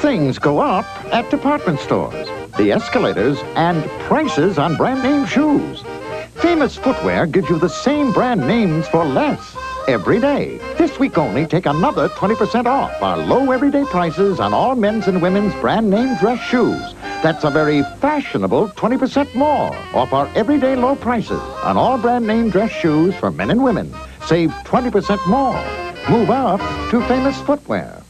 Things go up at department stores, the escalators, and prices on brand name shoes. Famous Footwear gives you the same brand names for less every day. This week only, take another 20% off our low everyday prices on all men's and women's brand name dress shoes. That's a very fashionable 20% more off our everyday low prices on all brand name dress shoes for men and women. Save 20% more. Move up to Famous Footwear.